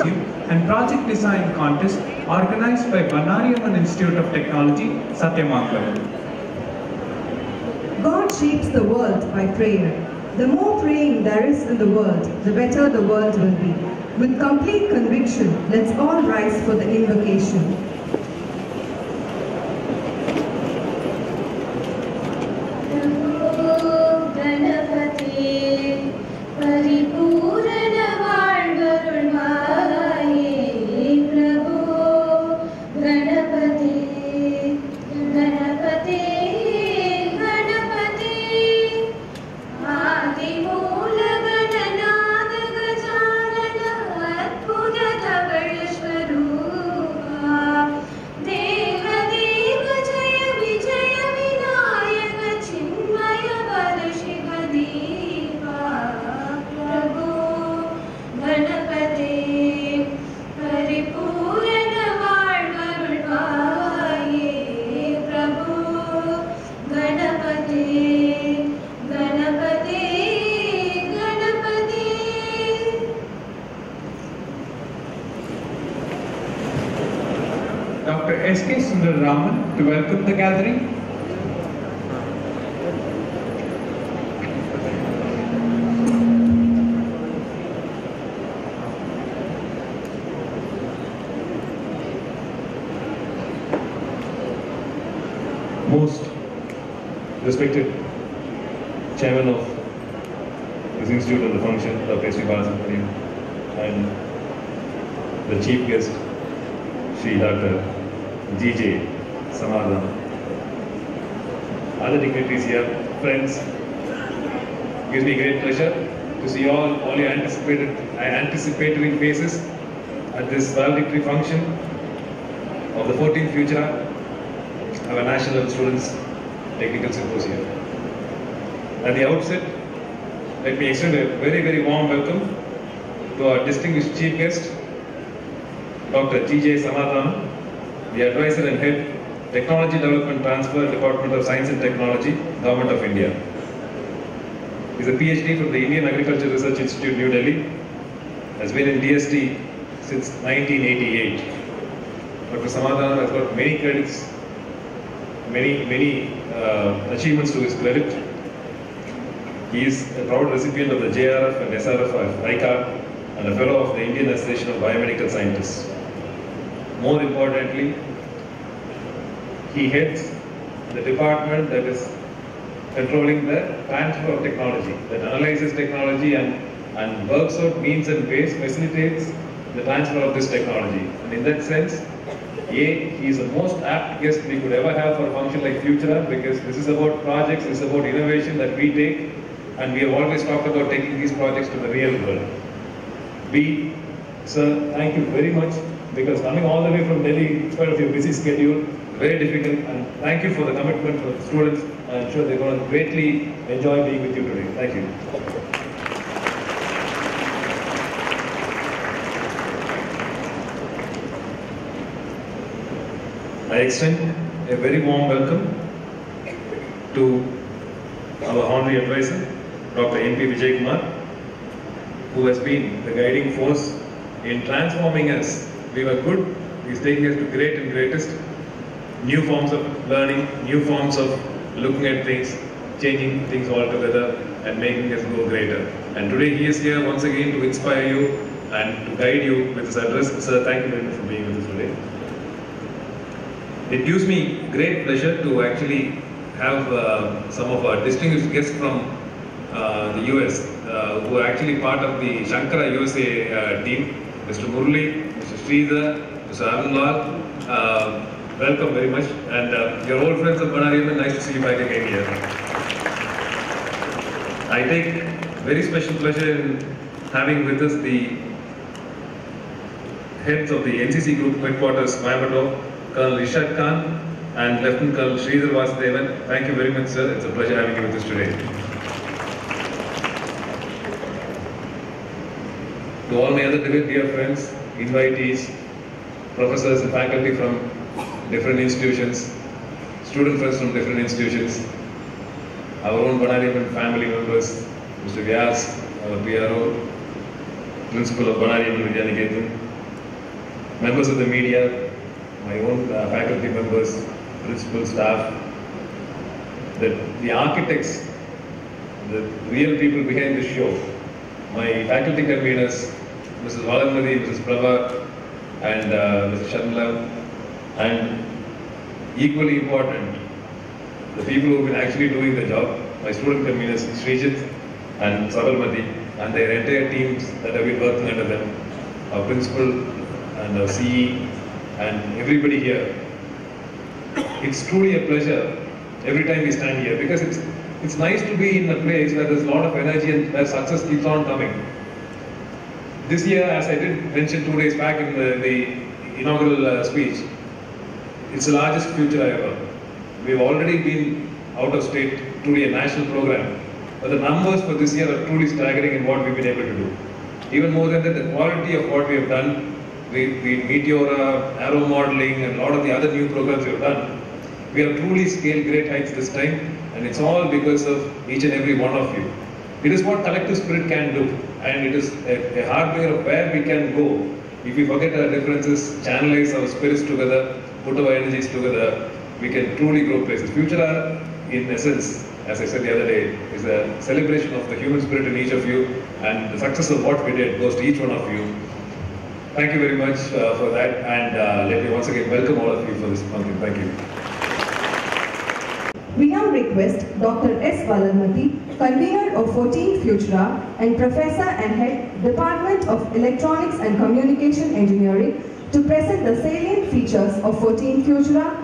Symposium and Project Design Contest organized by Banariamman Institute of Technology, Satyamangalam. God shapes the world by prayer. The more praying there is in the world, the better the world will be. With complete conviction, let's all rise for the invocation. Dr. S.K. Sundararaman to welcome the gathering. Most respected chairman of this institute and the function, Dr. S.V. Balasubramanian, and the chief guest, Shri Dr. G.J. Samadhan, other dignitaries here, friends. It gives me great pleasure to see all your anticipatory faces at this valedictory function of the 14th Futura, our National Students Technical Symposium. At the outset, let me extend a very, very warm welcome to our distinguished chief guest, Dr. G.J. Samadhan, the advisor and head, Technology Development Transfer, Department of Science and Technology, Government of India. He is a PhD from the Indian Agriculture Research Institute, New Delhi, has been in DST since 1988. Dr. Samadhan has got many credits, many achievements to his credit. He is a proud recipient of the JRF and SRF of ICAR and a fellow of the Indian Association of Biomedical Scientists. More importantly, he heads the department that is controlling the transfer of technology, that analyzes technology and works out means and ways, facilitates the transfer of this technology. And in that sense, he is the most apt guest we could ever have for a function like Futura, because this is about projects, this is about innovation that we take, and we have always talked about taking these projects to the real world. Sir, thank you very much, because coming all the way from Delhi, in spite of your busy schedule, very difficult, and thank you for the commitment for the students. I'm sure they're going to greatly enjoy being with you today. Thank you. I extend a very warm welcome to our honorary advisor, Dr. N.P. Vijay Kumar, who has been the guiding force in transforming us. We were good, he's taking us to great and greatest, new forms of learning, new forms of looking at things, changing things altogether and making us go greater. And today he is here once again to inspire you and to guide you with his address. Sir, thank you very much for being with us today. It gives me great pleasure to actually have some of our distinguished guests from the US who are actually part of the Shankara USA team. Mr. Murli, Mr. Sridhar, Mr. Arunlal, welcome very much. And your old friends of Banariamman, nice to see you back again here. I take very special pleasure in having with us the heads of the NCC Group Headquarters, Coimbatore, Colonel Ishad Khan and Lieutenant Colonel Sridhar Vasudevan. Thank you very much, sir. It's a pleasure having you with us today. To all my other dear friends, invitees, professors and faculty from different institutions, student friends from different institutions, our own Banariamman family members, Mr. Vyas, our PRO, Principal of Banariamman Vidyaniketan, members of the media, my own faculty members, principal staff, the architects, the real people behind the show, my faculty conveners, Mrs. Valanmadi, Mrs. Prabha, and Mrs. Shanla, and equally important, the people who have been actually doing the job, my student conveners, Srijit and Sabalmati, and their entire teams that have been working under them, our principal and our CE, and everybody here. It's truly a pleasure every time we stand here, because it's nice to be in a place where there's a lot of energy and where success keeps on coming. This year, as I did mention 2 days back in the inaugural speech, it's the largest future ever. We've already been out of state to a national program, but the numbers for this year are truly staggering in what we've been able to do. Even more than that, the quality of what we have done, Meteora, aero modeling, and a lot of the other new programs we have done, we have truly scaled great heights this time, and it's all because of each and every one of you. It is what collective spirit can do, and it is a hardware of where we can go if we forget our differences, channelize our spirits together, put our energies together. We can truly grow places. Futura, in essence, as I said the other day, is a celebration of the human spirit in each of you, and the success of what we did goes to each one of you. Thank you very much for that, and let me once again welcome all of you for this function. Thank you. We now request Dr. S. Valanmati, convener of 14th Futura and Professor and Head, Department of Electronics and Communication Engineering, to present the salient features of 14th Futura.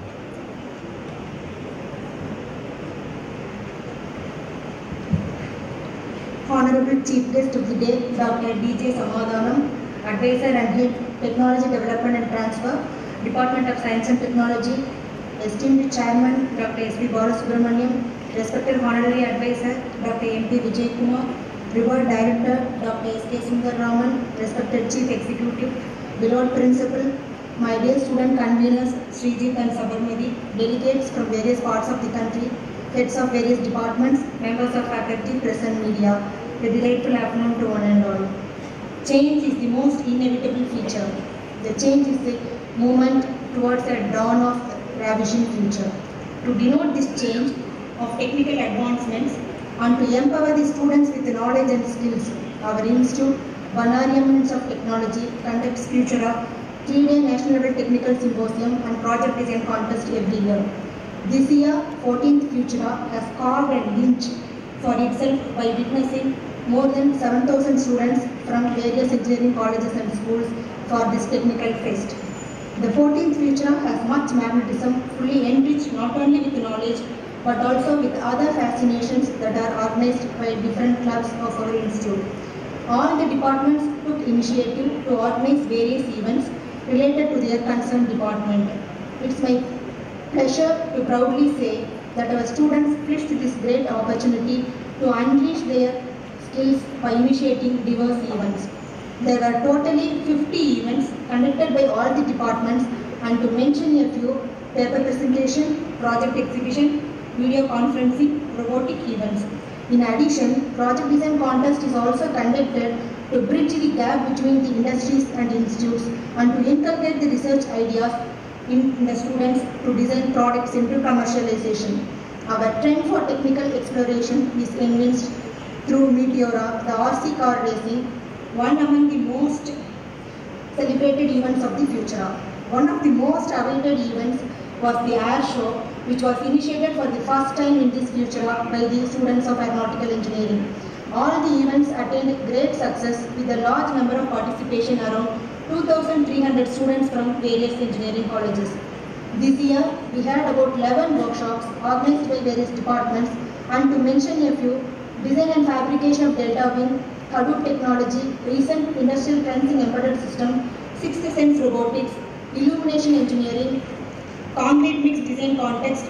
Honorable Chief Guest of the Day, Dr. D.J. Samadhanam, Advisor and Head, Technology Development and Transfer, Department of Science and Technology, Esteemed Chairman, Dr. S.B. Balasubramaniam, Respected Honorary Advisor, Dr. M.P. Vijay Kumar, Reward Director, Dr. S.K. Sundar Raman, Respected Chief Executive, Beloved Principal, my dear student conveners, Srijit and Sabalmati, delegates from various parts of the country, heads of various departments, members of faculty, press and media, a delightful afternoon to one and all. Change is the most inevitable feature. The change is the movement towards a dawn of ravishing future. To denote this change of technical advancements and to empower the students with knowledge and skills, our institute, Bannari Eminence of Technology, conducts Futura, 3-day National Level Technical Symposium and Project Design Contest every year. This year, 14th Futura has carved a niche for itself by witnessing more than 7,000 students from various engineering colleges and schools for this technical fest. The 14th Futura has much magnetism, fully enriched not only with knowledge but also with other fascinations that are organized by different clubs of our institute. All the departments took initiative to organize various events related to their concerned department. It's my pleasure to proudly say that our students fetched this great opportunity to unleash their skills by initiating diverse events. There were totally 50 events conducted by all the departments, and to mention a few: paper presentation, project exhibition, video conferencing, robotic events. In addition, project design contest is also conducted to bridge the gap between the industries and institutes and to inculcate the research ideas in the students to design products into commercialization. Our trend for technical exploration is evinced through Meteora, the RC car racing, one among the most celebrated events of the future. One of the most awaited events was the air show, which was initiated for the first time in this future by the students of aeronautical engineering. All the events attained great success with a large number of participation, around 2,300 students from various engineering colleges. This year, we had about 11 workshops organized by various departments, and to mention a few: design and fabrication of delta wing, Hadoop technology, recent industrial trends in embedded system, sixth sense robotics, illumination engineering, concrete mix design context,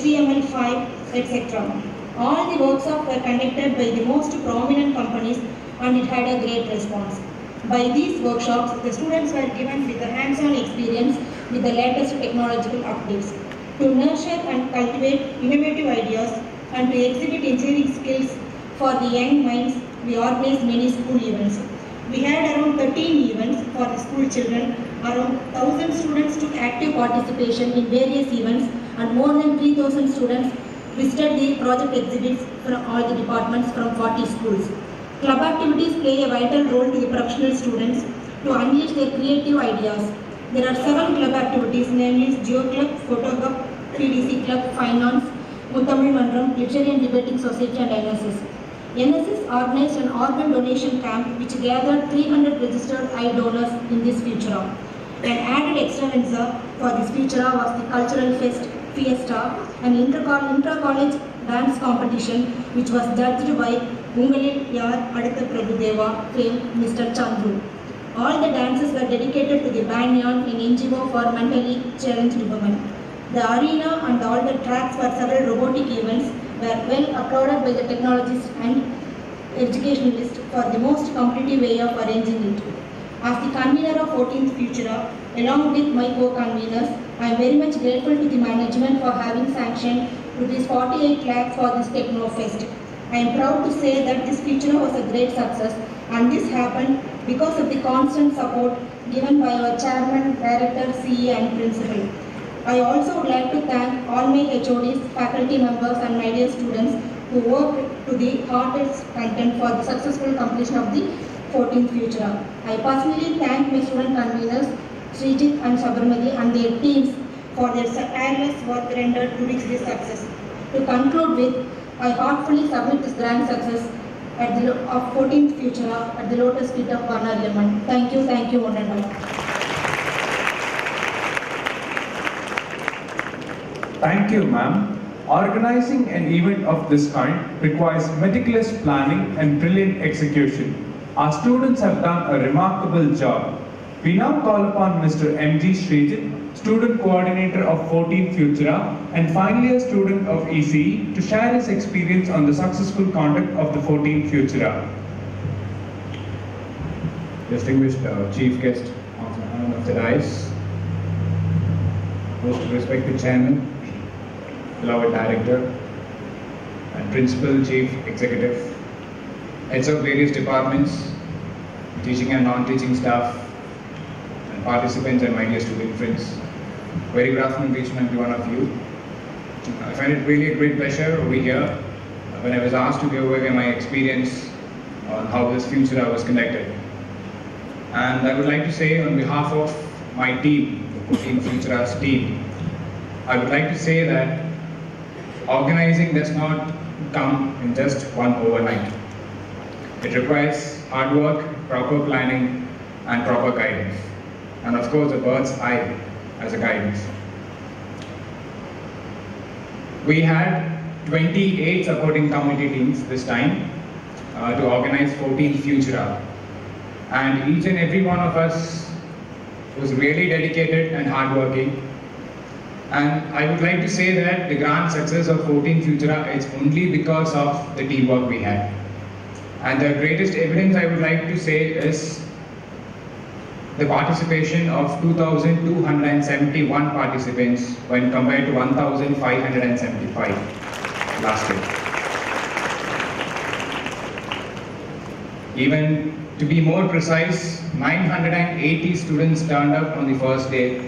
HTML5, etc. All the workshops were conducted by the most prominent companies, and it had a great response. By these workshops, the students were given with a hands-on experience with the latest technological updates. To nurture and cultivate innovative ideas and to exhibit engineering skills for the young minds, we organize many school events. We had around 13 events for the school children. Around 1,000 students took active participation in various events, and more than 3,000 students visited the project exhibits from all the departments from 40 schools. Club activities play a vital role to the professional students to unleash their creative ideas. There are 7 club activities, namely Geo Club, Photo Club, 3DC Club, Finance, Muthamil Mandram, Literary and Debating Society, and NSS. NSS organized an organ donation camp which gathered 300 registered eye donors in this Futura. An added extravaganza for this Futura was the cultural fiesta, an inter-college dance competition which was judged by Ungalil Yar Aditha Prabhudeva fame Mr. Chandru. All the dances were dedicated to the banyan in NGO for mentally challenged women. The arena and all the tracks for several robotic events were well applauded by the technologists and educationalists for the most competitive way of arranging it. As the convener of 14th Futura, along with my co-conveners, I am very much grateful to the management for having sanctioned Rs 48 lakhs for this Techno Fest. I am proud to say that this Futura was a great success, and this happened because of the constant support given by our chairman, director, CE and principal. I also would like to thank all my HODs, faculty members and my dear students who worked to the hardest content for the successful completion of the 14th Futura. I personally thank my student conveners, Srijit and Sabarmati and their teams for their tireless work rendered to reach this success. To conclude with, I heartfully submit this grand success of 14th Futura at the Lotus Feet of Banaryaman. Thank you, one and all. Thank you, ma'am. Organizing an event of this kind requires meticulous planning and brilliant execution. Our students have done a remarkable job. We now call upon Mr. M.G. Srijit, Student Coordinator of 14th Futura and final year student of ECE, to share his experience on the successful conduct of the 14th Futura. Distinguished Chief Guest of the dais, most respected Chairman, beloved Director, and Principal, Chief Executive, heads of various departments, teaching and non-teaching staff, and participants and my dear student friends. Very good afternoon to each and every one of you. I find it really a great pleasure over here when I was asked to give away my experience on how this Futura was conducted. And I would like to say on behalf of my team, the 14th Futura's team, I would like to say that organizing does not come in just one overnight. It requires hard work, proper planning, and proper guidance. And of course, a bird's eye as a guidance. We had 28 supporting committee teams this time to organize 14th Futura. And each and every one of us was really dedicated and hardworking. And I would like to say that the grand success of 14th Futura is only because of the teamwork we had. And the greatest evidence I would like to say is the participation of 2,271 participants when compared to 1,575 last year. Even to be more precise, 980 students turned up on the first day,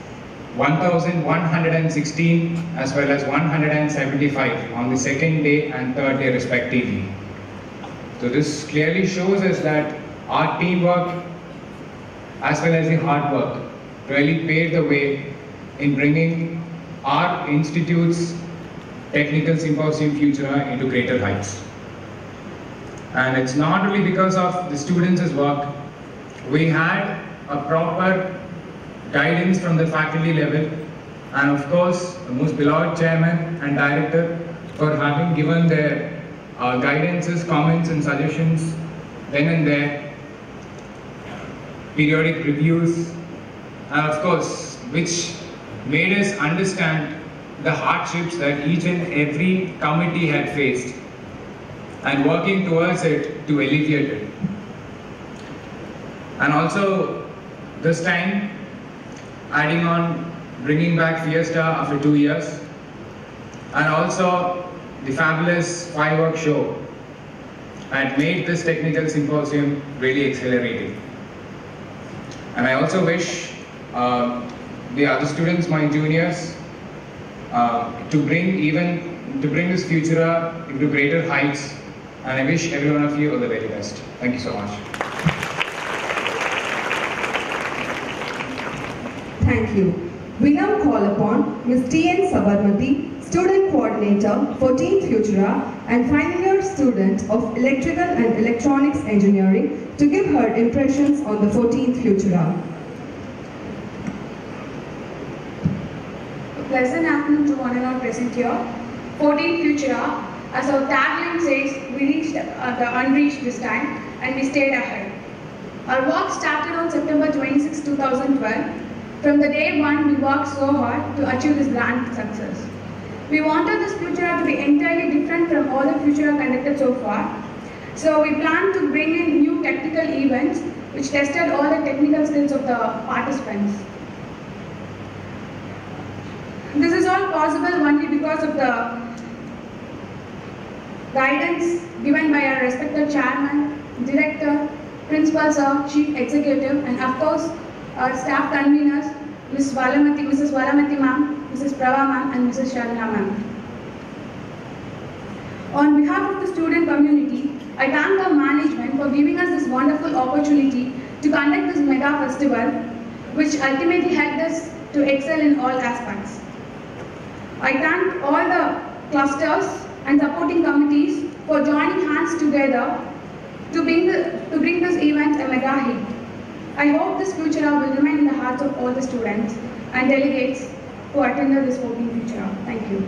1,116 as well as 175 on the second day and third day respectively. So this clearly shows us that our teamwork as well as the hard work really paved the way in bringing our institute's Technical Symposium Futura into greater heights. And it's not only because of the students' work, we had a proper guidance from the faculty level, and of course the most beloved chairman and director for having given their guidances, comments and suggestions then and there, periodic reviews, and of course which made us understand the hardships that each and every committee had faced and working towards it to alleviate it. And also this time adding on bringing back Fiesta after 2 years, and also the fabulous fireworks show. and made this technical symposium really exhilarating. And I also wish the other students, my juniors, to bring this Futura into greater heights, and I wish every one of you all the very best. Thank you so much. Thank you. We now call upon Ms. T.N. Sabarmati, Student Coordinator, 14th Futura and final year student of Electrical and Electronics Engineering, to give her impressions on the 14th Futura. A pleasant afternoon to one and all present here. 14th Futura, as our tagline says, we reached the unreached this time and we stayed ahead. Our work started on September 26, 2012. From the day one, we worked so hard to achieve this grand success. We wanted this Futura to be entirely different from all the Futura conducted so far. So we planned to bring in new technical events which tested all the technical skills of the participants. This is all possible only because of the guidance given by our respected chairman, director, principal sir, chief executive, and of course our staff conveners, Mrs. Valamati ma'am, Mrs. Prava ma'am, and Mrs. Sharna ma'am. On behalf of the student community, I thank our management for giving us this wonderful opportunity to conduct this mega festival, which ultimately helped us to excel in all aspects. I thank all the clusters and supporting committees for joining hands together to bring this event a mega hit. I hope this Futura will remain in the hearts of all the students and delegates who attended this 14th Futura. Thank you.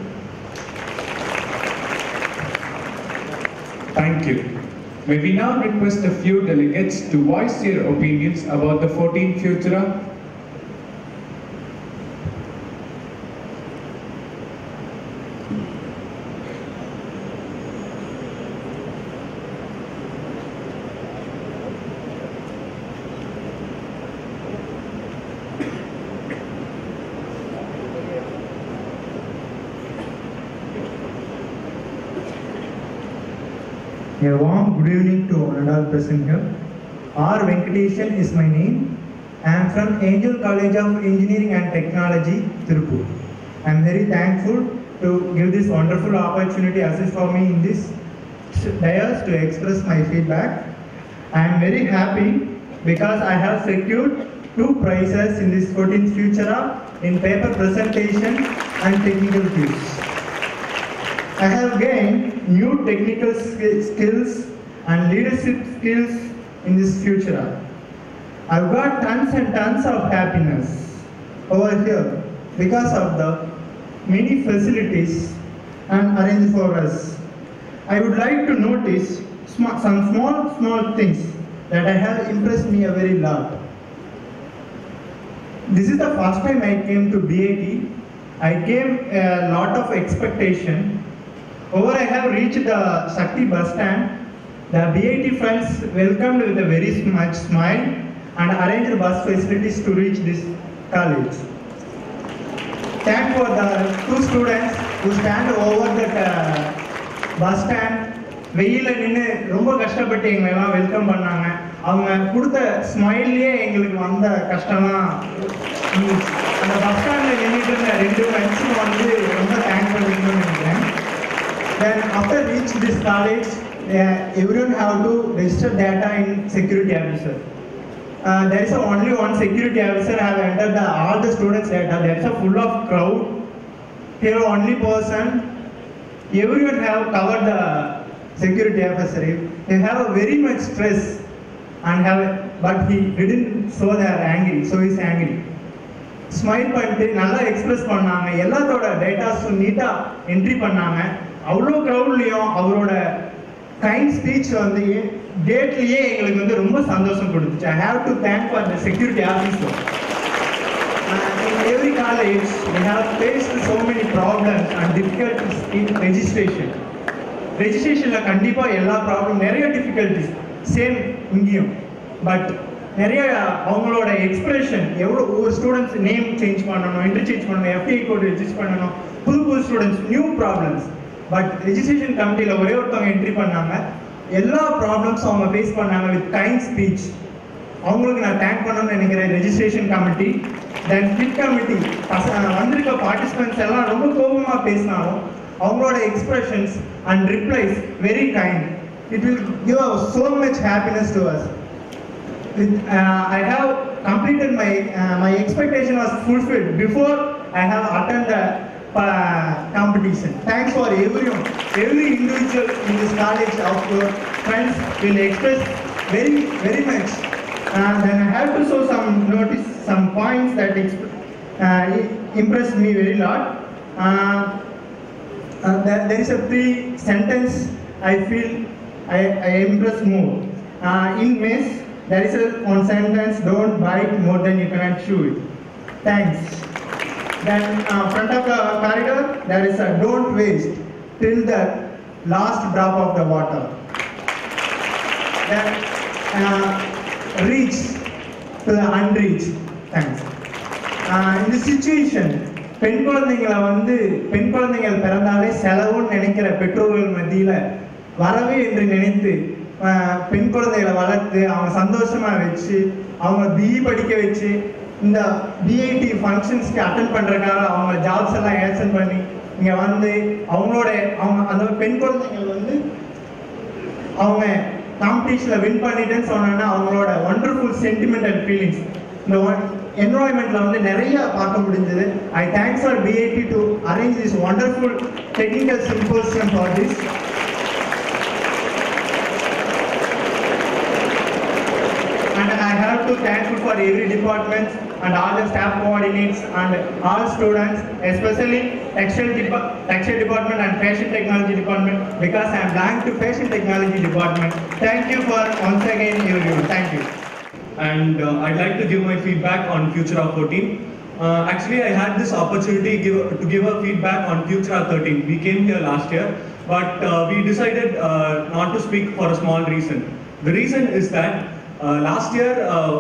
Thank you. May we now request a few delegates to voice their opinions about the 14th Futura. A warm good evening to one and all present here. R. Venkateshan is my name. I am from Angel College of Engineering and Technology, Tirupur. I am very thankful to give this wonderful opportunity assist for me in this dais to express my feedback. I am very happy because I have secured 2 prizes in this 14th Futura in paper presentation and technical skills. I have gained new technical skills and leadership skills in this Futura. I've got tons and tons of happiness over here because of the many facilities and arranged for us. I would like to notice some small things that have impressed me a very lot. This is the first time I came to BIT. I came a lot of expectation. Over I have reached the Shakti bus stand. The BIT friends welcomed with a very much smile and arranged bus facilities to reach this college. Thank for the 2 students who stand over the bus stand. வெயில நின்று ரொம்ப கஷ்டப்பட்டு எங்களை எல்லாம் welcome பண்ணாங்க. அவங்க கொடுத்த ஸ்மைல்லே எங்களுக்கு வந்த கஷ்டம்லாம் அந்த பஸ் ஸ்டாண்ட்ல நின்றுட்டு இருந்த 2 ஃப்ரெண்ட்ஸும் வந்து ரொம்ப தேங்க்ஸ் பண்ணிக்கணும்னு நினைக்கிறேன். Then after reach this college, everyone have to register data in security officer. There is only one security officer have entered all the students' data. There is a full of crowd. Here only person. Everyone have covered the security officer. They have a very much stress but he didn't show their angry. So he's angry. Smile பண்ணிட்டு நல்லா express பண்ணாங்க. எல்லாத்தோட டேட்டாஸும் நீட்டா entry பண்ணாங்க. அவ்வளோ க்ரௌட்லையும் அவரோட kind speech வந்து டேட்லேயே எங்களுக்கு வந்து ரொம்ப சந்தோஷம் கொடுத்துச்சு. I have to thank for the security officer. In every college, we have faced so many problems and difficulties in registration. Registrationல கண்டிப்பா எல்லா ப்ராப்ளம் நிறைய டிஃபிகல்ட்டிஸ் சேம் இங்கேயும். பட் நிறைய அவங்களோட எக்ஸ்பிரஷன் எவ்வளோ ஒரு ஸ்டூடெண்ட்ஸ் நேம் சேஞ்ச் பண்ணணும், இன்டர்சேஞ்ச் பண்ணணும், FTI கோட் ரெஜிஸ்டர் பண்ணணும், புது students new problems. But registration கமிட்டியில் ஒரே ஒருத்தவங்க என்ட்ரி பண்ணாங்க. எல்லா ப்ராப்ளம்ஸும் அவங்க ஃபேஸ் பண்ணாங்க வித் கைண்ட் ஸ்பீச். அவங்களுக்கு நான் தேங்க் பண்ணணும்னு நினைக்கிறேன். Registration committee, then fit committee, வந்திருக்க பார்ட்டிசிபென்ட்ஸ் எல்லாம் ரொம்ப கோபமாக பேசினாலும் அவங்களோட expressions and replies very kind. It will give us so much happiness to us. I have completed my expectation was fulfilled before I have attended the competition. Thanks for everyone. Every individual in this college of your friends will express very much. Then I have to show some points that impressed me very lot. There is a three-sentence I feel I impress more. In Mace, there is one sentence, don't bite more than you cannot chew it. Thanks. Then front of the corridor, there is a don't waste till the last drop of the water. Then reach to the unreached. Thanks. In this situation, பெண் குழந்தைகள் பிறந்தாலே செலவுன்னு நினைக்கிற பெற்றோர்கள் மத்தியில் வரவே என்று நினைத்து பெண் குழந்தைகளை வளர்த்து அவங்க சந்தோஷமா வச்சு அவங்க பிஇ படிக்க வச்சு இந்த பிஐடி ஃபங்க்ஷன்ஸ்க்கு அட்டென்ட் பண்ணுறதுக்காக அவங்க ஜாப்ஸ் எல்லாம் ஏர்சன் பண்ணி இங்கே வந்து அவங்க அந்த பெண் குழந்தைகள் அவங்க காம்படிஷனில் வின் பண்ணிட்டேன்னு சொன்னாங்கன்னா அவங்களோட ஒண்டர்ஃபுல் சென்டிமெண்டல் ஃபீலிங்ஸ் இந்த என்வாயன்மெண்ட்ல நிறைய பார்க்க முடிஞ்சது. I thanks for PIT to arrange this wonderful technical symposium for this. And I have to thankful for every department and all the staff coordinates and all students, especially textile department and fashion technology department, because I am belong to fashion technology department. Thank you for once again everyone. Thank you. And I'd like to give my feedback on Futura 14. Actually, I had this opportunity to give a feedback on Futura 13. We came here last year, but we decided not to speak for a small reason. The reason is that last year,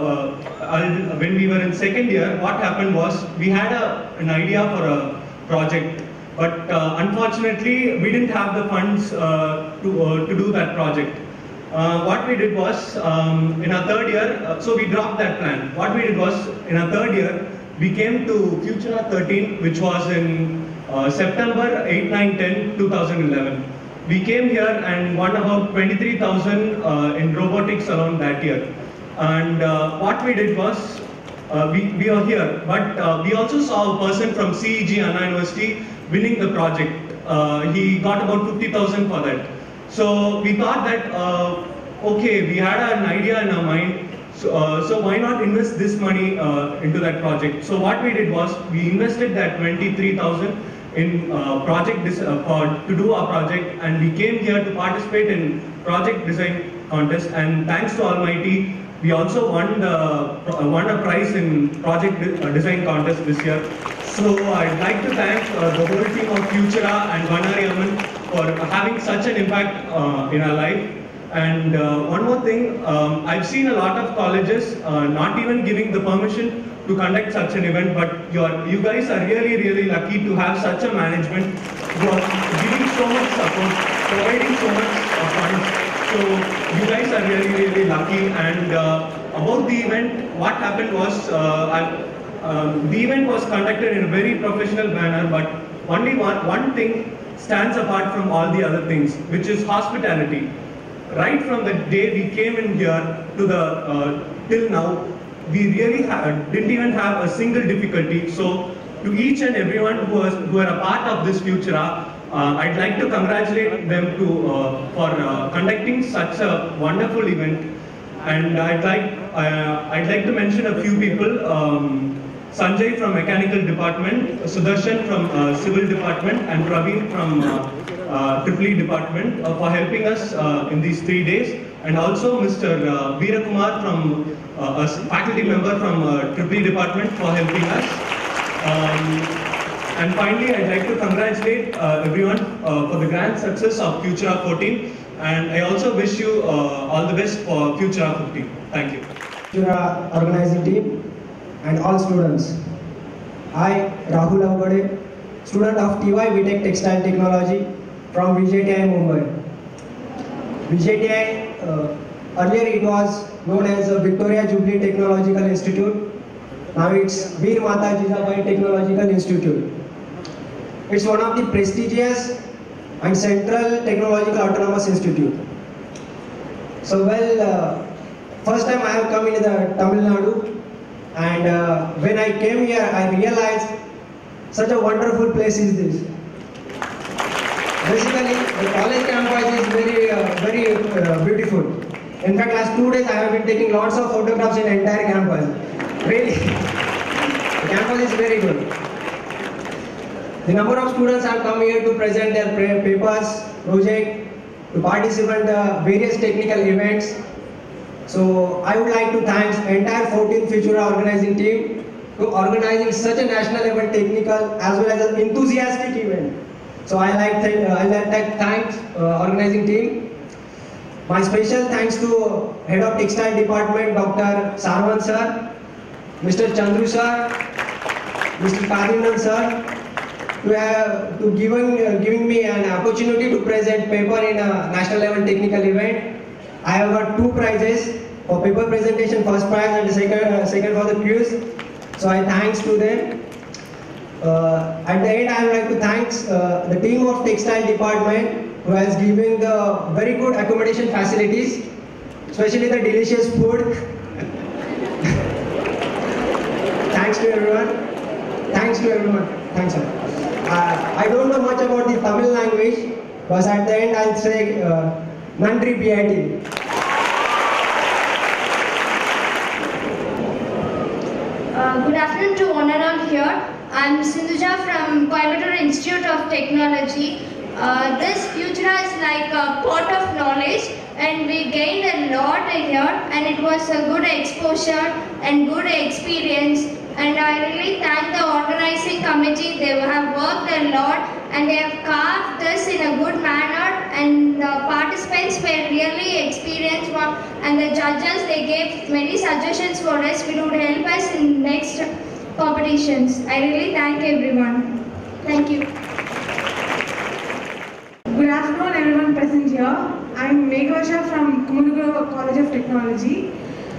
when we were in second year, what happened was we had an idea for a project, but unfortunately, we didn't have the funds to do that project. What we did was, in our third year, so we dropped that plan. What we did was, in our third year, we came to Futura 13, which was in September 8, 9, 10, 2011. We came here and won about 23,000 in robotics around that year. And what we did was, we are here, but we also saw a person from CEG Anna University winning the project. He got about 50,000 for that. So we thought that, okay, we had an idea in our mind, so why not invest this money into that project? So what we did was, we invested that 23,000 in project to do our project, and we came here to participate in project design contest, and thanks to Almighty, we also won a prize in project design contest this year. So I'd like to thank the whole team of Futura and Vanari Amman for having such an impact in our life. And one more thing, I've seen a lot of colleges not even giving the permission to conduct such an event, but you guys are really lucky to have such a management who are giving so much support, providing so much funds. So you guys are really lucky. And about the event, what happened was, the event was conducted in a very professional manner, but only one thing stands apart from all the other things, which is hospitality. Right from the day we came in here to till now, we really didn't even have a single difficulty. So to each and everyone who are a part of this Futura, I'd like to congratulate them for conducting such a wonderful event. And I'd like to mention a few people. Sanjay from Mechanical Department, Sudarshan from Civil Department, and Praveen from EEE Department for helping us in these 3 days. And also Mr. Veerakumar from a faculty member from EEE Department for helping us. And finally, I'd like to congratulate everyone for the grand success of Futura 14. And I also wish you all the best for Futura 15. Thank you. Futura organizing team and all students. I, Rahul Avgade, student of TY BTech Textile Technology from VJTI Mumbai. VJTI, earlier it was known as Victoria Jubilee Technological Institute. Now it's Veer Mata Jijabai Technological Institute. It's one of the prestigious and central technological autonomous institute. So first time I have come in the Tamil Nadu, and when I came here I realized such a wonderful place is this. Basically the college campus is very beautiful. In fact, last 2 days I have been taking lots of photographs in the entire campus. Really, the campus is very good. The number of students have come here to present their papers, project, to participate in various technical events. So I would like to thank the entire 14th Futura organizing team to organizing such a national level technical as well as an enthusiastic event. So I like to thank organizing team. My special thanks to Head of Textile Department, Dr. Sarwan sir, Mr. Chandru sir, Mr. Kadinan sir, to giving me an opportunity to present paper in a national level technical event. I have got 2 prizes for paper presentation, first prize and second for the quiz. So I thanks to them. At the end, I would like to thank the team of textile department who has given the very good accommodation facilities, especially the delicious food. Thanks to everyone. Thanks to everyone. Thanks sir. I don't know much about the Tamil language, but at the end I'll say Nandri BIT. Good afternoon to one and all here. I'm Sindhuja from Coimbatore Institute of Technology. This Futura is like a pot of knowledge, and we gained a lot here, and it was a good exposure and good experience. And I really thank the organizing committee. They have worked a lot and they have carved this in a good manner, and the participants were really experienced one, and the judges, they gave many suggestions for us which would help us in next competitions. I really thank everyone. Thank you. Good afternoon everyone present here. I'm Meghasha from Kumarakolam College of Technology.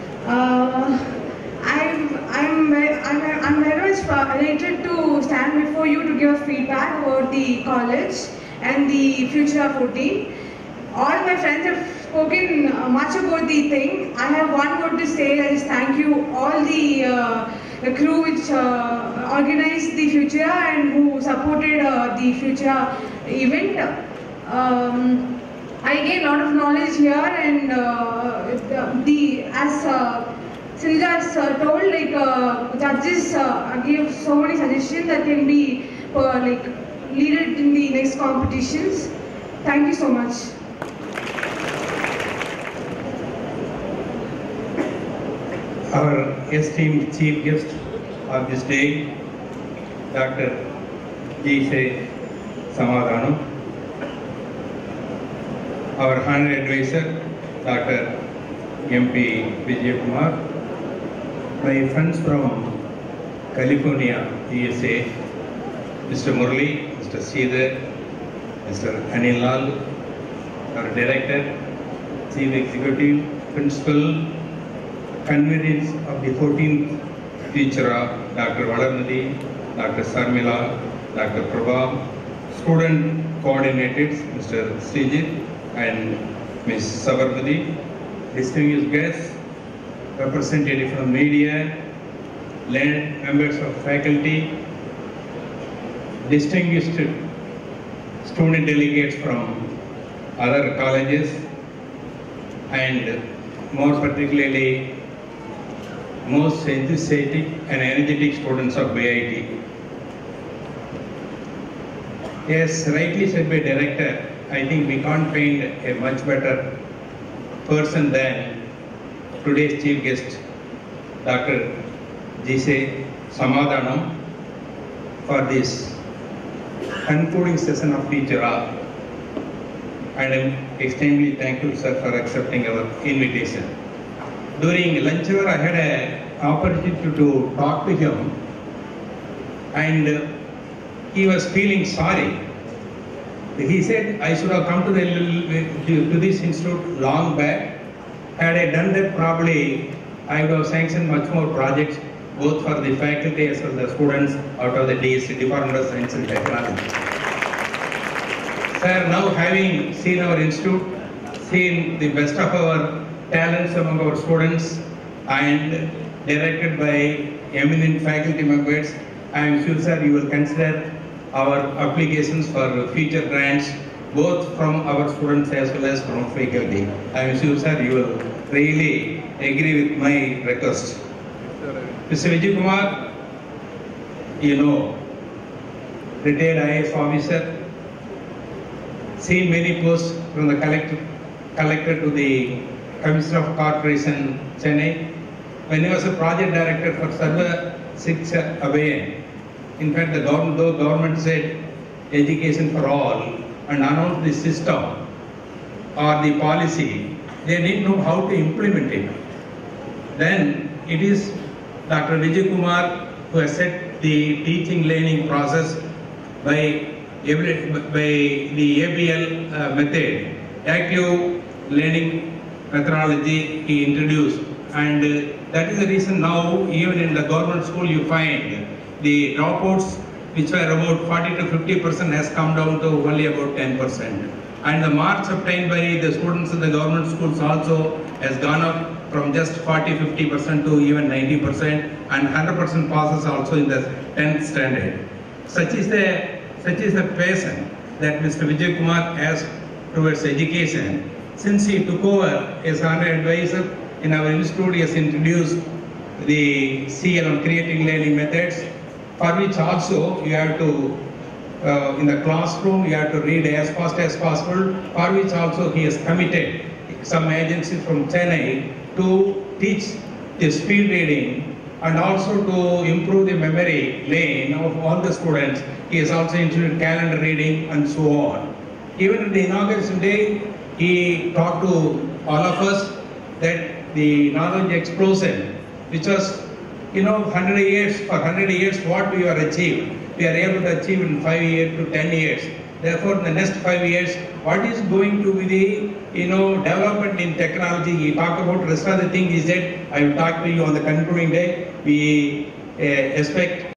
I'm very much elated to stand before you to give feedback about the college and the Futura 14. All my friends have spoken much about the thing. I have one word to say, that is thank you all the crew which organized the Futura and who supported the Futura event. I gained a lot of knowledge here, and as Sindhuja told, judges gave so many suggestions that can be leaded in the next competitions. Thank you so much. Our esteemed chief guest of this day, Dr. G.C. Samadhanam. Our honor advisor, Dr. M.P. Vijay Kumar. My friends from California, USA, Mr. Murli, Mr. Sridhar, Mr. Anil Lal, our director, chief executive, principal, conveners of the 14th Futura, Dr. Valarmadi, Dr. Sarmila, Dr. Prabha, student coordinators, Mr. Srijit and Ms. Sabarmadi, distinguished guests, representative from media, learned members of faculty, distinguished student delegates from other colleges, and more particularly most enthusiastic and energetic students of BIT. Yes, rightly said by director, I think we can't find a much better person than today's chief guest, Dr. G.C. Samadhanam, for this concluding session of Futura. And I'm extremely thankful, sir, for accepting our invitation. During lunch hour, I had an opportunity to talk to him, and he was feeling sorry He said I should have come to this institute long back. Had I done that, probably I would have sanctioned much more projects, both for the faculty as well as the students out of the DSC, Department of Science and Technology. Sir, now having seen our institute, seen the best of our talents among our students, and directed by eminent faculty members, I am sure, sir, you will consider our applications for future grants, both from our students as well as from faculty. I am sure, sir, you will really agree with my request. Mr. Vijay Kumar, you know, retired IAS officer, seen many posts from the collector to the Commissioner of Corporation, Chennai. When he was a project director for Sarva Shiksha Abhiyan, in fact, the government said education for all and announced the system or the policy, they didn't know how to implement it. Then it is Dr. Vijay Kumar who has set the teaching learning process by the ABL method, active learning methodology he introduced, and that is the reason now even in the government school you find the dropouts, which were about 40 to 50%, has come down to only about 10%. And the marks obtained by the students in the government schools also has gone up from just 40-50% to even 90%, and 100% passes also in the 10th standard. Such is the passion that Mr. Vijay Kumar has towards education. Since he took over as honor advisor in our institute, he has introduced the CL on creating learning methods, for which also you have to, in the classroom, you have to read as fast as possible, for which also he has committed some agencies from Chennai to teach the speed reading and also to improve the memory lane of all the students. He has also introduced calendar reading and so on. Even in the inauguration day, he talked to all of us that the knowledge explosion, which was, 100 years, for 100 years what we are achieved, we are able to achieve in 5 years to 10 years. Therefore, in the next 5 years, what is going to be the, development in technology? He talked about rest of the thing. He said, I will talk to you on the concluding day. We expect